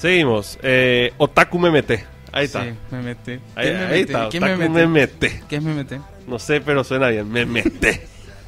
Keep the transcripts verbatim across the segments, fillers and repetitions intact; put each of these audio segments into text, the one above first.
Seguimos. Eh, Otaku me meté. Ahí está. Sí, me metí. Ahí, ¿Quién me ahí mete? está. ¿Quién Otaku me me mete? meté. ¿Quién me mete? No sé, pero suena bien. Me meté.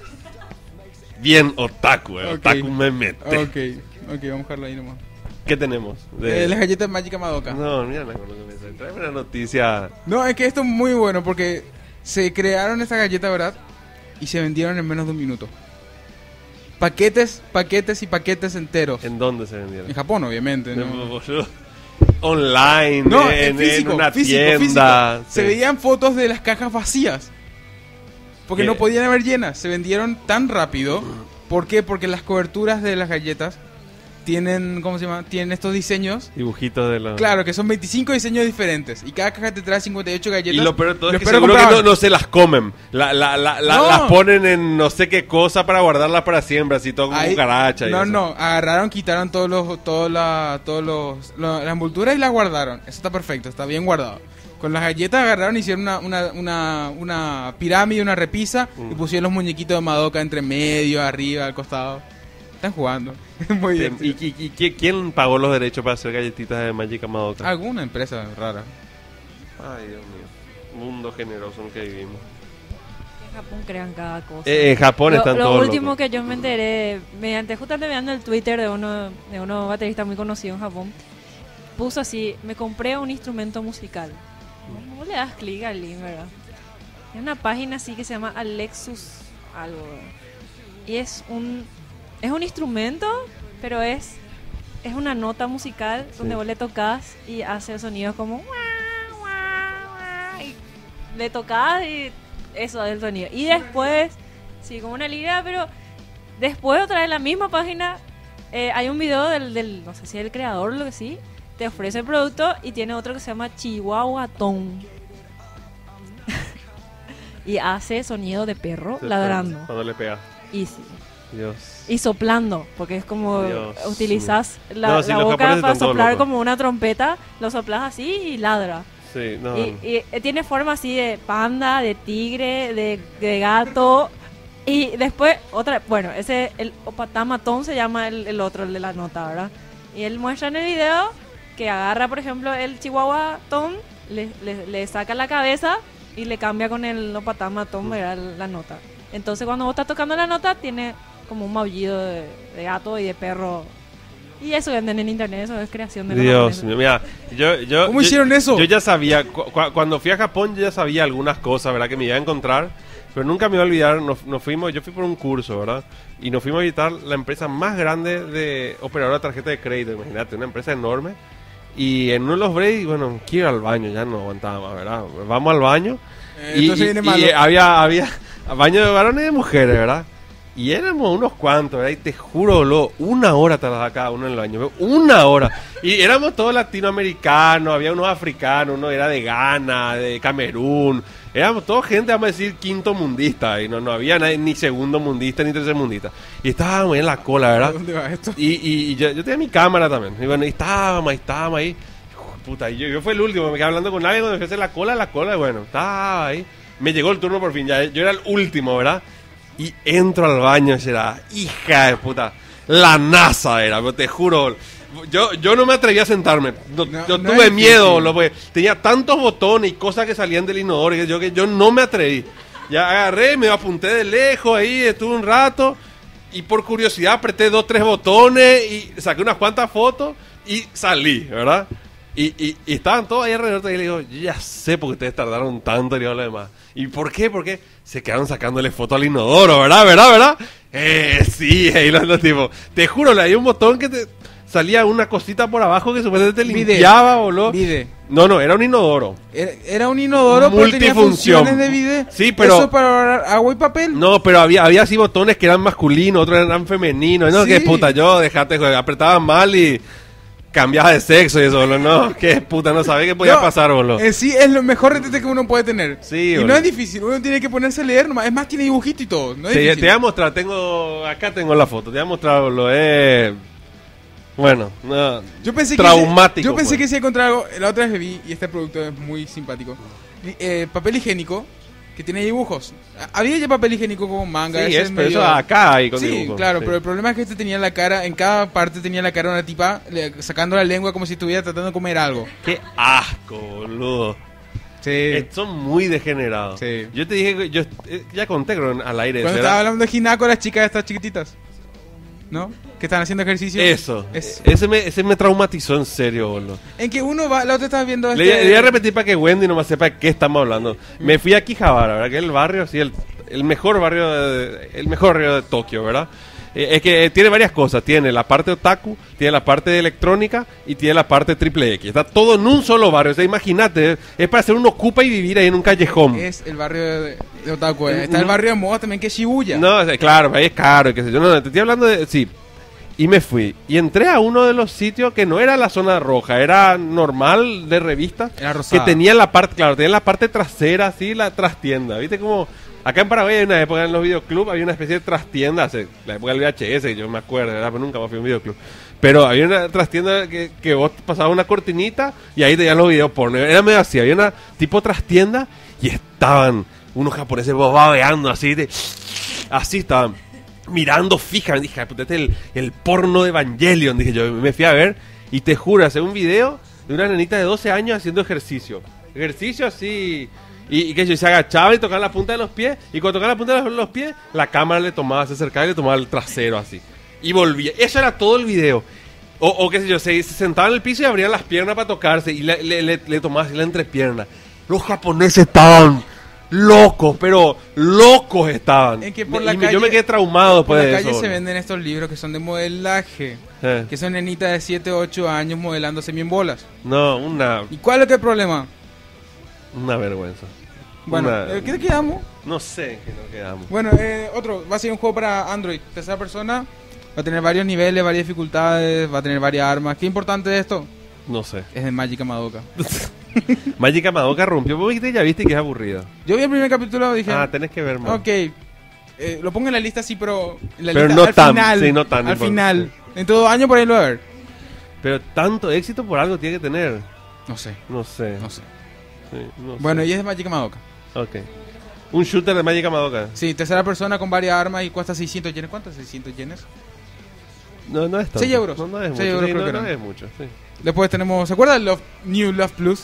Bien, otaku, eh. Ok. Otaku me meté. Ok, ok, vamos a dejarlo ahí nomás. ¿Qué tenemos? Eh, las galletas Mágica Madoka. No. No, mira, no conozco eso. Tráeme una noticia. es que esto es muy bueno porque se crearon estas galletas, ¿verdad? Y se vendieron en menos de un minuto. Paquetes, paquetes y paquetes enteros. ¿En dónde se vendieron? En Japón, obviamente. ¿no? No, boludo. Online, No, en, en físico, en una físico, tienda. físico. Se Sí. veían fotos de las cajas vacías. Porque ¿Qué? no podían haber llenas. Se vendieron tan rápido. ¿Por qué? Porque las coberturas de las galletas tienen, ¿cómo se llama? Tienen estos diseños. Dibujitos de la... Claro, que son veinticinco diseños diferentes. Y cada caja te trae cincuenta y ocho galletas. Y lo peor de todo es Los que perros seguro que compraban. no, no se las comen. La, la, la, la- No. Las ponen en no sé qué cosa para guardarlas para siempre, así todo como Ahí- cucaracha. y No, eso. no, agarraron, quitaron todos los, todos la, todos los, lo- la envoltura y la guardaron. Eso está perfecto, está bien guardado. Con las galletas agarraron, hicieron una, una, una, una pirámide, una repisa Mm. y pusieron los muñequitos de Madoka entre medio, arriba, al costado. Están jugando. Muy Sí, bien. ¿Y, y, y qui- quién pagó los derechos para hacer galletitas de Magic Madoka? Alguna empresa rara. Ay, Dios mío. Mundo generoso en que vivimos. En Japón crean cada cosa. Eh, en Japón lo, están lo todos último locos. que yo me enteré, mediante justamente mirando el Twitter de uno de uno baterista muy conocido en Japón, puso así: me compré un instrumento musical. ¿Cómo le das clic al link, verdad? Hay una página así que se llama Alexus algo, ¿verdad? Y es un es un instrumento, pero es es una nota musical donde Sí. vos le tocas y hace sonidos como guau, guau, guau, y le tocas y eso es el sonido. Y después, sí, como una lira, pero después otra vez en la misma página eh, hay un video del, del, no sé si es el creador o lo que sí, te ofrece el producto y tiene otro que se llama Chihuahua Tone. Y hace sonido de perro Sí, ladrando. Cuando le pegas. Y sí. Dios. Y soplando, porque es como Dios utilizas la, No, sí, la los boca japoneses para están todos soplar locos. como una trompeta, lo soplas así y ladra. Sí, no. Y, y, eh, tiene forma así de panda, de tigre, de, de gato. Y después, otra, bueno, ese, el opatamatón se llama el, el otro, el de la nota, ¿verdad? Y él muestra en el video que agarra, por ejemplo, el chihuahua ton, le, le, le saca la cabeza y le cambia con el opatamatón, ¿verdad? La nota. Entonces, cuando vos estás tocando la nota, tiene como un maullido de, de gato y de perro. Y eso venden en internet, eso es creación de los Dios japoneses. mío, mira, yo, yo, ¿Cómo yo- hicieron eso? Yo ya sabía, cu- cu- cuando fui a Japón yo ya sabía algunas cosas, ¿verdad? Que me iba a encontrar, pero nunca me iba a olvidar, nos, nos fuimos, yo fui por un curso, ¿verdad? Y nos fuimos a visitar la empresa más grande de operadora de tarjeta de crédito, imagínate, una empresa enorme. Y en uno de los breaks, bueno, quiero ir al baño, ya no aguantaba más, ¿verdad? Vamos al baño. Eh, y, entonces y- viene y, malo. eh, había, había baño de varones y de mujeres, ¿verdad? Y éramos unos cuantos, ¿verdad? Y te juro, lo, una hora tardaba cada uno en el baño, ¿ve? Una hora. Y éramos todos latinoamericanos, había unos africanos, uno era de Ghana, de Camerún. Éramos todos gente, vamos a decir, quinto mundista. Y no, no había nadie, ni segundo mundista, ni tercer mundista. Y estábamos ahí en la cola, ¿A ¿verdad? dónde va esto? Y, y, y yo, yo tenía mi cámara también. Y bueno, y estábamos ahí, estábamos ahí. Hijo de puta, y yo, yo fui el último, me quedé hablando con alguien cuando me fui a hacer la cola, la cola, y bueno, estaba ahí. Me llegó el turno por fin, ya, yo era el último, ¿verdad? Y entro al baño y era, hija de puta, la NASA era, pero te juro. Yo, yo no me atreví a sentarme, no, No, yo no tuve es miedo, difícil. lo, porque tenía tantos botones y cosas que salían del inodoro que yo, que yo no me atreví. Ya agarré, me apunté de lejos ahí, estuve un rato y por curiosidad apreté dos, tres botones y saqué unas cuantas fotos y salí, ¿verdad? Y, y, y estaban todos ahí alrededor y le digo, yo ya sé por qué ustedes tardaron tanto y lo demás. ¿Y por qué? Porque se quedaron sacándole fotos al inodoro, ¿verdad? ¿Verdad? ¿Verdad? Eh, sí, ahí los, los tipos. Te juro, le hay un botón que te salía una cosita por abajo que supuestamente te Vide. limpiaba, boludo. Vide. No, no, era un inodoro. Era, era un inodoro, pero tenía Multifunción. funciones de vide. Sí, pero- Eso para ahorrar agua y papel. No, pero había, había así botones que eran masculinos, otros eran femeninos. No, Sí. qué puta, yo dejate joder, apretaba mal y cambiaba de sexo y eso, boludo. No, qué puta, no sabía qué podía No, pasar, boludo. En sí es lo mejor retrete que uno puede tener. Sí, y no boludo. es difícil, uno tiene que ponerse a leer nomás. Es más, tiene dibujito y todo. No es Te, difícil. te voy a mostrar, tengo, acá tengo la foto, te voy a mostrar, boludo, eh... Bueno, no, Yo pensé que traumático. ese- yo pensé fue. que si encontrar algo. La otra vez vi, y este producto es muy simpático. Li- eh, papel higiénico, que tiene dibujos. A- Había ya papel higiénico con manga. Sí, ese es, pero medio- eso acá hay con Sí, dibujos, claro, sí. pero el problema es que este tenía la cara, en cada parte tenía la cara de una tipa le- sacando la lengua como si estuviera tratando de comer algo. Qué asco, boludo. Sí. Eh, Son muy degenerados. Sí. Yo te dije, que yo eh, ya conté creo, al aire. Cuando eso estaba era- hablando de Hinako, las chicas estas chiquititas, ¿no? Que están haciendo ejercicio. Eso. Es- Ese, me, ese me traumatizó en serio, boludo. En que uno va, la otra estaba viendo Le, este- le voy a repetir para que Wendy no me sepa de qué estamos hablando. Me fui a Quijabara, ¿verdad? Que es el barrio, sí, el, el mejor barrio de, el mejor barrio de Tokio, ¿verdad? Eh, es que eh, tiene varias cosas. Tiene la parte otaku, tiene la parte de electrónica y tiene la parte triple X. Está todo en un solo barrio. O sea, imagínate, es para hacer un ocupa y vivir ahí en un callejón. Es el barrio de, de Otaku. eh. Está el barrio de moda también que es Shibuya. No, o sea, claro, ahí es caro, y qué sé yo. No, no, te estoy hablando de... Sí. Y me fui. Y entré a uno de los sitios que no era la zona roja, era normal de revista. Era rosada. Que tenía la parte, claro, tenía la parte trasera, así, la trastienda. ¿Viste como... Acá en Paraguay hay una época en los videoclubs, había una especie de trastienda, hace la época del V H S, yo me acuerdo, ¿verdad? Pero nunca más fui a un videoclub. Pero había una trastienda que, que vos pasabas una cortinita y ahí tenías los videos porno. Era medio así, había una tipo trastienda y estaban unos japoneses babeando así, de, así estaban mirando fija. Dije, puta, este es el, el porno de Evangelion, dije yo, me fui a ver y te juro, hace un video de una nenita de doce años haciendo ejercicio. Ejercicio así... Y, y que yo se agachaba y tocaba la punta de los pies. Y cuando tocaba la punta de los, los pies, la cámara le tomaba, se acercaba y le tomaba el trasero así. Y volvía. Eso era todo el video. O, o qué sé yo, se, se sentaba en el piso y abrían las piernas para tocarse. Y le, le, le, le tomaba así la entrepierna. Los japoneses estaban locos, pero locos estaban. En que por Me- la y me- calle, yo me quedé traumado por después la de calle eso. se boludo. venden estos libros que son de modelaje. Eh, Que son nenitas de siete o ocho años modelándose bien bolas. No, una, ¿Y cuál es el problema? una vergüenza. Bueno, Una- eh, ¿qué te quedamos? No sé en qué nos quedamos. Bueno, eh, otro, va a ser un juego para Android. Tercera persona, va a tener varios niveles, varias dificultades, va a tener varias armas. ¿Qué importante de esto? No sé. Es de Magic Madoka. Magica Madoka rompió. Vos viste, ya viste que es aburrido. Yo vi el primer capítulo y dije, Ah, tenés que ver más. ok, eh, lo pongo en la lista sí, pero, en la Pero lista, no al tan, final, sí, no tan al importante. final. En todo año por ahí lo voy a ver. Pero tanto éxito por algo tiene que tener. No sé, No sé. no sé. Sí, no Bueno, sé. y es de Magic Madoka. Ok. Un shooter de Magica Madoka. Sí, tercera persona con varias armas y cuesta seiscientos yenes. ¿Cuántos? seiscientos yenes. No, no es tanto. seis euros. No, no es mucho. seis euros sí, creo no, que no eran. es mucho, sí. Después tenemos, ¿se acuerdan Love, New Love Plus?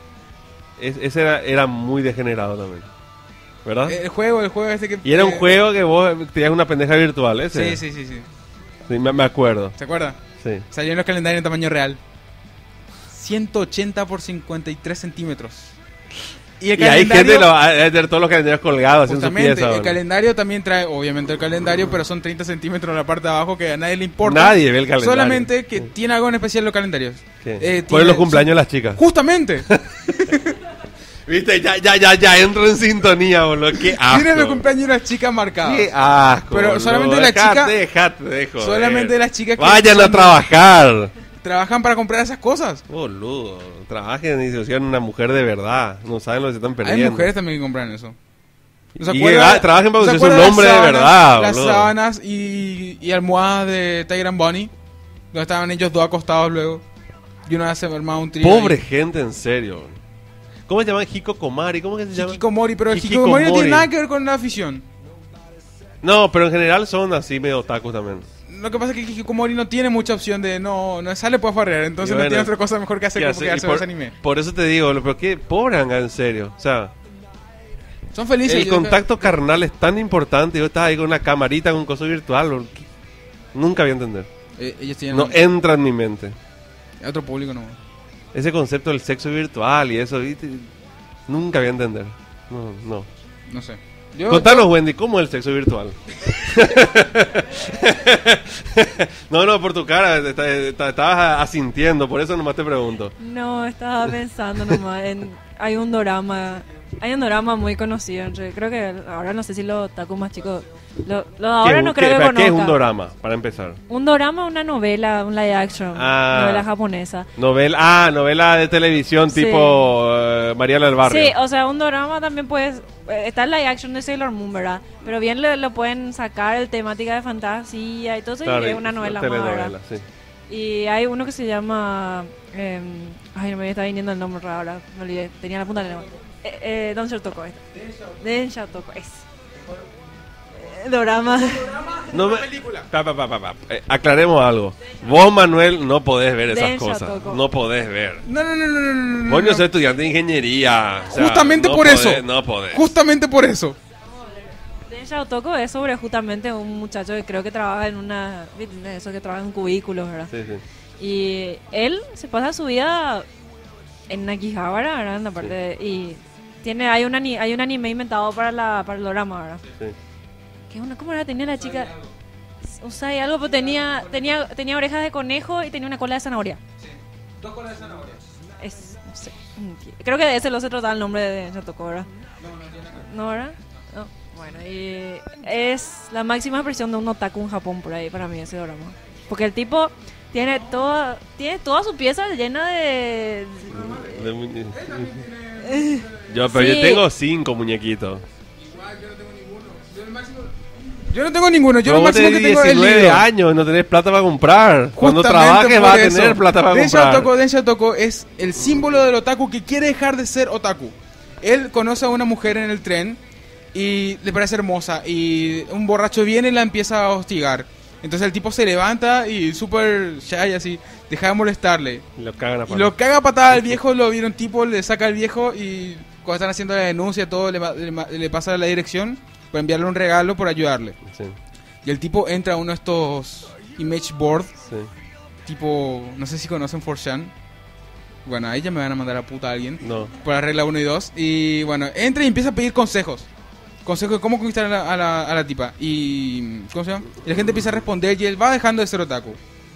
Es- ese era, era muy degenerado también. ¿Verdad? El juego, el juego este que... Ah. y era un eh, juego que vos tenías una pendeja virtual, ¿ese? Sí, sí, sí, sí. Sí, me, me acuerdo. ¿Se acuerda? Sí. Salió en los calendarios en tamaño real. ciento ochenta por cincuenta y tres centímetros. Y el Y hay calendario... gente, lo, hay de todos los calendarios colgados en su Justamente, pieza. el boludo. calendario también trae, obviamente, el calendario, pero son treinta centímetros en la parte de abajo que a nadie le importa. Nadie ve el calendario. Solamente que Sí. tiene algo en especial los calendarios. ¿Qué? Eh, Por tiene- los cumpleaños de las chicas. Justamente. Viste, ya, ya, ya, ya entro en sintonía, boludo. Qué asco. Tiene los cumpleaños de las chicas marcadas. Qué asco. Pero boludo. solamente la Dejate, chica- Dejate, de joder. solamente las chicas que Vayan a son- trabajar. Trabajan para comprar esas cosas. Boludo. Trabajen y se sean una mujer de verdad. No saben lo que se están perdiendo. Hay mujeres también que compran eso. ¿No se Y acuerda- que, ah, trabajen para ¿no se que sea un acuerda hombre de las verdad, sábanas- Las boludo? sábanas y, y almohadas de Tiger and Bunny. Donde estaban ellos dos acostados luego. Y una vez se armaba un trío. Pobre ahí. gente, en serio. ¿Cómo se llaman? Hikikomari. ¿Cómo que se llama? Hikikomori, pero el Hikikomori. Hikikomori no tiene nada que ver con la afición. No, pero en general son así medio otakus también. Lo que pasa es que Hikikomori no tiene mucha opción de no, no sale puede farrear, entonces Y no bueno, tiene otra cosa mejor que hacer ¿Qué que hace? quedarse Y con por, ese anime. por eso te digo, pero qué pobre anga, en serio. O sea, Son felices. el yo- contacto carnal es tan importante. Yo estaba ahí con una camarita, con un coso virtual. boludo. Nunca voy a entender. Eh, ellos tienen No entra en mi mente. otro público, no. Ese concepto del sexo virtual y eso, ¿viste? Nunca voy a entender. No, no. No sé. Yo, Contanos, Wendy, ¿cómo es el sexo virtual? no, no, por tu cara, te- te- te- estabas asintiendo, por eso nomás te pregunto. No, estaba pensando nomás en... Hay un dorama... Hay un dorama muy conocido. entre- Creo que ahora no sé si los otaku más chicos... Lo, lo de ahora ¿Qué, no qué- creo que espera, ¿Qué es un conozcan. dorama, para empezar? Un dorama, una novela, un live action. Ah. Novela japonesa. Novela, ah, novela de televisión Sí. tipo eh, Mariana del Barrio. Sí, o sea, un drama también puedes... eh, Está el live action de Sailor Moon, ¿verdad? Pero bien le- lo pueden sacar el temática de fantasía y todo eso Claro, y es una novela más, telenovela, ¿verdad? sí. Y hay uno que se llama... em, ay, no me está viniendo el nombre ahora, me olvidé. Tenía la punta de la lengua. Eh, eh, Don Shotoko. Den Shotoko. Es. Eh, Dorama. No me... pa, pa, pa, pa, pa. Eh, aclaremos algo. Vos, Manuel, no podés ver esas Den cosas. Shotoko. No podés ver. No, no, no, no, no, no, no. Vos no no. sos estudiante de ingeniería. o sea, Justamente no por podés, eso. No podés. Justamente por eso. Den Shotoko es sobre justamente un muchacho que creo que trabaja en una. Eso que trabaja en cubículos, ¿verdad? Sí, sí. Y él se pasa su vida en Akihabara, ¿verdad? En la parte de- y tiene hay un ani- hay un anime inventado para la para el drama, ¿verdad? Sí. Que una ¿cómo era? Tenía la chica Usai algo, pero tenía tenía tenía orejas de conejo y tenía una cola de zanahoria. Dos colas de zanahoria. Es no sé. Creo que de ese lo se trataba el nombre de Shotoko, ¿verdad? No, ¿verdad? No. Bueno, y es la máxima expresión de un otaku en Japón por ahí para mí ese drama. Porque el tipo tiene toda tiene toda su pieza llena de De muñe- Yo, pero Sí. yo tengo cinco muñequitos. Igual, yo no tengo ninguno. Yo, el máximo... yo no tengo ninguno. Yo Pero lo vos máximo que tenés tengo es el diecinueve libro. años, no tenés plata para comprar. Cuando Justamente trabajes por vas a eso. tener plata para Den comprar. Shotoko, Den Shotoko es el símbolo del otaku que quiere dejar de ser otaku. Él conoce a una mujer en el tren y le parece hermosa y un borracho viene y la empieza a hostigar. Entonces el tipo se levanta y súper shy así, deja de molestarle. Lo cagan a Y palo. lo caga a patada al viejo, lo viene un tipo, le saca al viejo y cuando están haciendo la denuncia todo le, ma- le ma- le pasa la dirección para enviarle un regalo por ayudarle. Sí, Y el tipo entra a uno de estos image board, sí. tipo, no sé si conocen cuatro chan. Bueno, ahí ya me van a mandar a puta a alguien No. por la regla uno y dos. Y bueno, entra y empieza a pedir consejos. Consejos de cómo conquistar a la, a la, a la tipa. Y, ¿cómo se llama? Y la gente empieza a responder y él va dejando de ser otaku.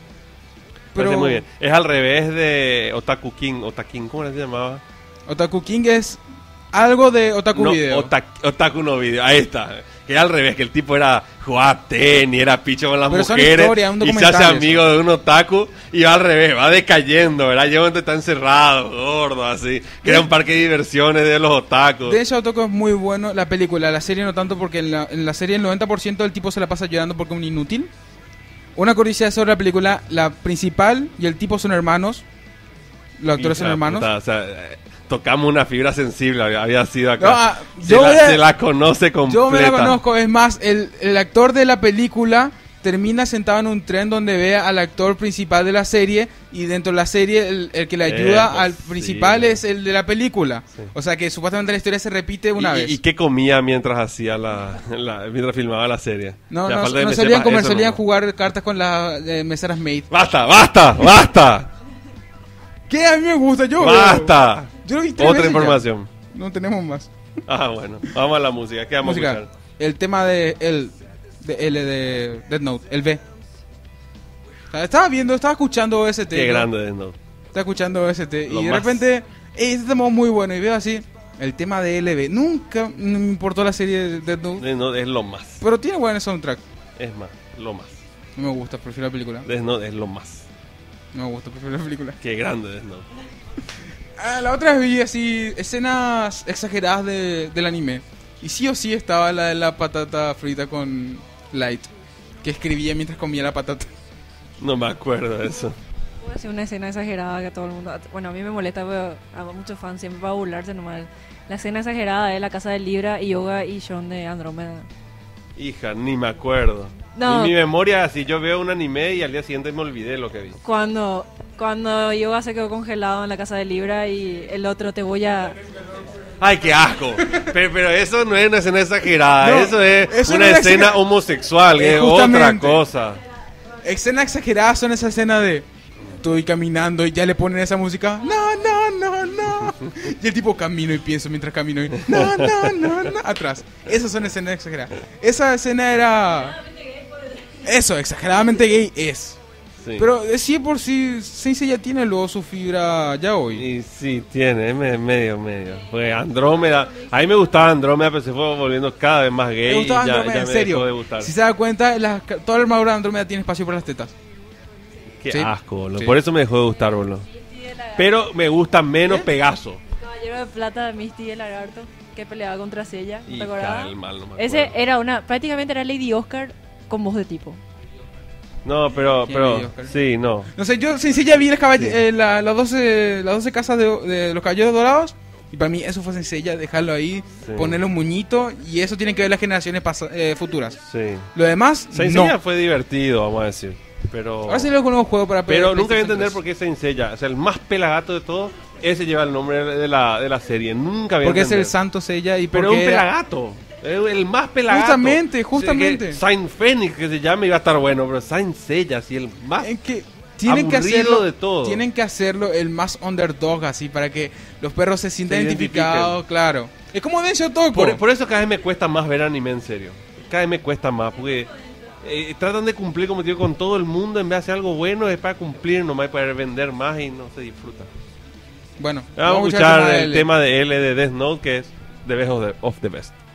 Parece muy bien. Es al revés de Otaku King. Otaking, ¿cómo se llamaba? Otaku King es algo de Otaku No, Video. Otak- Otaku no video. Ahí está. Que es al revés, que el tipo era jugaba tenis, era picho con las Pero son mujeres historias, un y se documental hace eso. amigo de un otaku y va al revés, va decayendo, ¿verdad? Llega donde está encerrado, gordo, así. Que era un parque de diversiones de los otakus. Den Shotoko es muy bueno. La película, la serie no tanto porque en la, en la serie el noventa por ciento del tipo se la pasa llorando porque es un inútil. Una curiosidad sobre la película, la principal y el tipo son hermanos. Los actores son Hija de hermanos. puta, o sea, eh, tocamos una fibra sensible, había, había sido acá. No, ah, se, yo la, voy a- se la conoce completa. Yo me la conozco, es más, el, el actor de la película termina sentado en un tren donde ve al actor principal de la serie y dentro de la serie el, el que le ayuda Eh, al sí. principal es el de la película. Sí. O sea que supuestamente la historia se repite una ¿Y, vez. ¿Y qué comía mientras hacía la, la- mientras filmaba la serie? no, Ya no, falta que no me salían a sepas comer, eso salían a nomás. jugar cartas con las eh, meseras maid. ¡Basta, basta, basta! ¿Qué? A mí me gusta, yo veo. ¡Basta! Yo lo vi tres Otra veces ya. información. No tenemos más. Ah, bueno. Vamos a la música. ¿Qué vamos a Música. escuchar? El tema de el de L de Death Note, el B. O sea, estaba viendo, estaba escuchando O S T. Qué ¿no? grande Death Note. Estaba escuchando O S T Lo y de más. repente, "Ey, este tema es muy bueno", y veo así el tema de L B. Nunca me importó la serie de Death Note, Death Note es lo más. pero tiene buen soundtrack. Es más, lo más. No me gusta, prefiero la película. Death Note es lo más. No me gusta, prefiero la película. Qué grande Death Note. Ah, la otra vez vi así escenas exageradas de, del anime. Y sí o sí estaba la de la patata frita con Light, que escribía mientras comía la patata. No me acuerdo de eso. Puede ser una escena exagerada que todo el mundo... Bueno, a mí me molesta, pero hago muchos fans siempre para burlarse nomás. La escena exagerada de la casa de Libra y Yoga y Sean de Andrómeda. Hija, ni me acuerdo. No. En mi memoria, si yo veo un anime y al día siguiente me olvidé lo que vi. Cuando, cuando Yoga se quedó congelado en la casa de Libra y el otro te voy a... ¡Ay, qué asco! Pero, pero eso no es una escena exagerada. No, eso es eso una no es escena exager- homosexual. Eh, Es otra justamente. cosa. Escenas exageradas son esa escena de estoy caminando y ya le ponen esa música. No, no, no, no. Y el tipo camino y pienso mientras camino y no, no, no, no. Atrás. Esas son escenas exageradas. Esa escena era... Eso, exageradamente gay es. Sí. Pero de sí por sí, Sensei ya tiene luego su fibra ya hoy. Y sí, tiene, es me- medio, medio. Pues Andrómeda, a mí me gustaba Andrómeda, pero se fue volviendo cada vez más gay. Me gustaba y ya, Andrómeda, ya en me serio. dejó de gustar. Si se da cuenta, la- toda la armadura de Andrómeda tiene espacio para las tetas. Qué Sí. asco, boludo. Sí. Por eso me dejó de gustar, boludo. Pero me gusta menos ¿Eh? Pegaso. Caballero de Plata de Misty el Lagarto que peleaba contra Sella. ¿No Y te acordabas? calma, no me Ese acuerdo. era una... Prácticamente era Lady Oscar con voz de tipo. No, pero, ¿Quién es pero, Oscar? sí, no. No sé, yo Sensei ya vi las, caball- Sí. eh, la- las doce las doce casas de, de los caballeros dorados Y para mí eso fue sencilla, dejarlo ahí, Sí. ponerle un muñito, y eso tienen que ver las generaciones pas- eh, futuras. Sí. Lo demás, Saint no. Seiya fue divertido, vamos a decir. Pero, Ahora sí con nuevos juegos para pero nunca voy a PlayStation entender tres. por qué Saint Seiya, o sea, el más pelagato de todo, ese lleva el nombre de la, de la serie. Nunca voy a Porque es entender. el Santo Seiya y Pero es porque un era- pelagato. Es el más pelagato. Justamente, O sea, justamente. que Saint Phoenix, que se llame, iba a estar bueno, pero Saint Seiya, sí, el más. En que tienen que Aburrido hacerlo de todo. tienen que hacerlo el más underdog, así, para que los perros se sientan Se identificados, claro. Es como Densho Toco. Por, por eso cada vez me cuesta más ver anime en serio. Cada vez me cuesta más, porque eh, tratan de cumplir, como te digo, con todo el mundo. En vez de hacer algo bueno, es para cumplir nomás, para poder vender más y no se disfruta. Bueno, Vamos a escuchar el tema de L de Death Note, que es The Best of the, of the Best.